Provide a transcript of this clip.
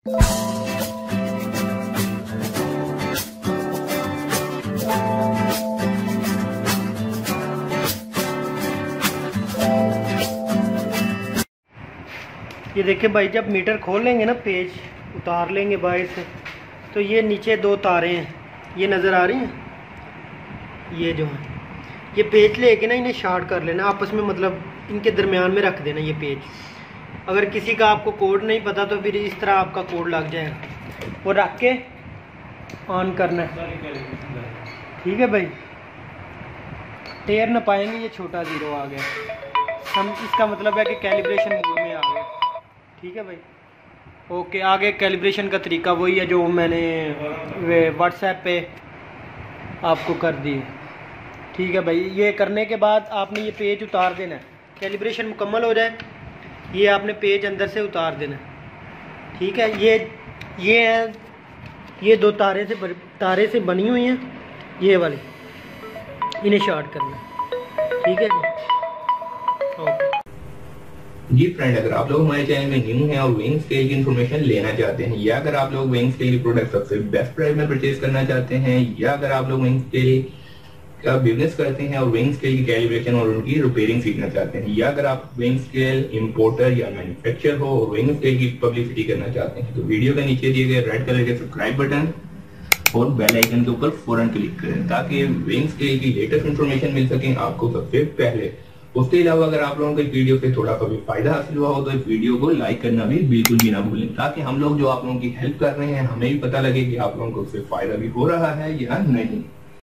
ये देखिए भाई, जब मीटर खोल लेंगे ना, पेज उतार लेंगे बाहर से, तो ये नीचे दो तारें हैं, ये नज़र आ रही हैं, ये जो है, ये पेज लेके ना इन्हें शार्ट कर लेना आपस में, मतलब इनके दरमियान में रख देना ये पेज। अगर किसी का आपको कोड नहीं पता तो फिर इस तरह आपका कोड लग जाएगा, वो रख के ऑन करना है। ठीक है भाई, टेर ना पाएंगे, ये छोटा ज़ीरो आ गया, हम इसका मतलब है कि कैलिब्रेशन मोड में आ गए। ठीक है भाई, ओके। आगे कैलिब्रेशन का तरीका वही है जो मैंने व्हाट्सएप पे आपको कर दी। ठीक है भाई, ये करने के बाद आपने ये पेज उतार देना है, कैलिब्रेशन मुकम्मल हो जाए, ये आपने पेज अंदर से उतार देना है। ठीक है, ये है, ये दो तारे से बनी हुई हैं, ये वाली, इन्हें शॉर्ट करना है। ठीक है जी, ओके जी फ्रेंड, अगर आप लोग हमारे चैनल में न्यू हैं और वेइंग स्केल की इन्फॉर्मेशन लेना चाहते हैं, या अगर आप लोग वेइंग स्केल की प्रोडक्ट सबसे बेस्ट प्राइस में परचेज करना चाहते हैं, या अगर आप लोग वेइंग स्केल का बिजनेस करते हैं और वेइंग स्केल की कैलिब्रेशन और उनकी रिपेयरिंग सीखना चाहते हैं, या अगर आप वेइंग स्केल इंपोर्टर या मैन्युफैक्चरर हो और वेइंग स्केल की पब्लिसिटी करना चाहते हैं, तो वीडियो के नीचे दिए गए रेड कलर के सब्सक्राइब बटन और बेल आइकन के ऊपर फौरन क्लिक करें ताकि वेइंग स्केल की लेटेस्ट इन्फॉर्मेशन मिल सके आपको सबसे पहले। उसके अलावा अगर आप लोगों को इस वीडियो से थोड़ा कभी फायदा हासिल हुआ हो तो इस वीडियो को लाइक करना भी बिल्कुल भी ना भूलें, ताकि हम लोग जो आप लोगों की हेल्प कर रहे हैं हमें भी पता लगे कि आप लोगों को उससे फायदा भी हो रहा है या नहीं।